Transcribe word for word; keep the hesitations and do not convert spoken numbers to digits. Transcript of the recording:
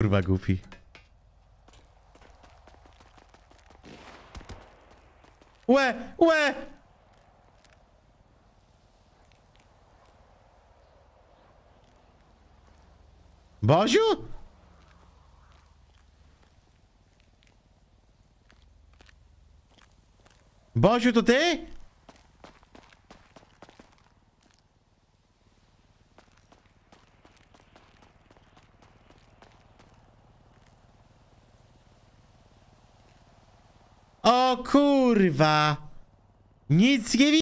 Kurwa głupi. Łe! Łe! Boziu? Boziu, to ty? O kurwa! Nic nie widzę.